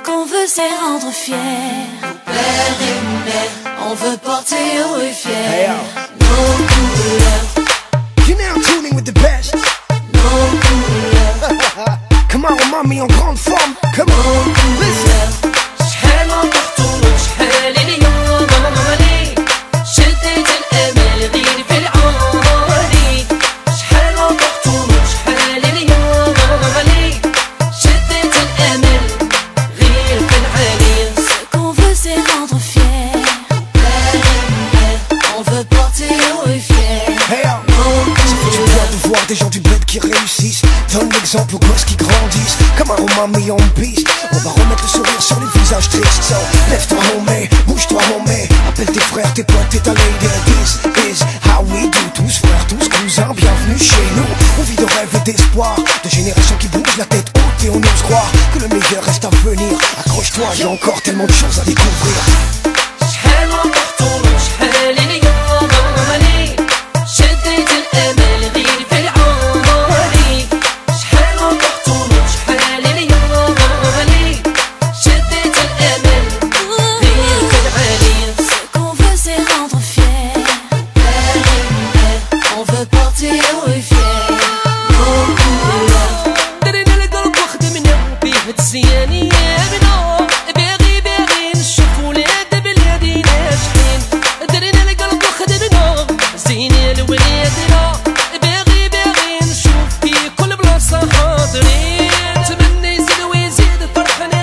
qu'on veut, c'est rendre fiers père et mère. On veut porter haut et fier nos couleurs. You're now tuning with the best. Nos couleurs. Come on, mommy, en grande forme. Come on, listen. شحال نطحطولو شحال اليوم مامي شديت الامل غير في العالي. شحال نطحطولو شحال اليوم مامي شديت الامل غير في العالي. Ce qu'on veut c'est rendre fier père et mère. On veut porter haut et fier. Hey, ça fait du bien de voir des gens du bled qui réussissent. Donne l'exemple aux gosses qui grandissent. Comme un roman mis en piste. On va remettre le sourire sur les visages tristes. So, lève-toi homie, bouge-toi homie. Appelle tes frères, tes potes et ta lady. This is how we do. Tous frères, tous cousins, bienvenue chez nous. On vit de rêves et d'espoir. De générations qui bougent la tête haute et on ose croire que le meilleur reste à venir. Accroche-toi, y a encore tellement de choses à découvrir. شحال نطحطولو شحال اليوم مامي شديت الامل غير في العالي. شحال نطحطولو شحال اليوم مامي شديت الامل غير في العالي. Ce qu'on veut c'est rendre fier père et mère. On veut porter haut et fier nos couleurs. درنا القلب وخدمنا بيه تزياني يا بنا. باغي نشوف ولاد بلادي ناجحين. درنا القلب وخدمنا زينا لولادنا. باغي نشوف في كل بلاصة حاضرين. نتمنى يزيد ويزيد فرحنا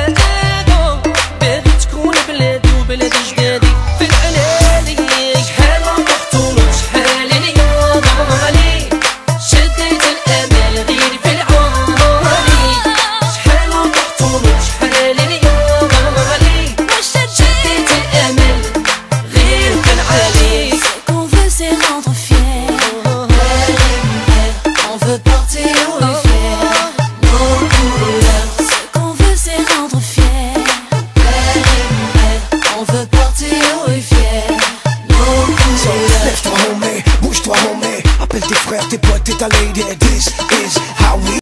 هذا. باغي تكون بلادي وبلاد جدادي في العلالي. شحال نطحطولو شحال اليوم مامي شديت الامل غير في العالي. شحال نطحطولو شحال اليوم مامي شديت الامل غير في العالي. Ce qu'on veut c'est rendre fier père et mère. On veut porter haut et fier nos couleurs. Ce qu'on veut c'est rendre fier père et mère. On veut porter haut et fier nos So, couleurs. lève-toi homie, bouge-toi homie. Appelle tes frères, tes potes et ta lady. This is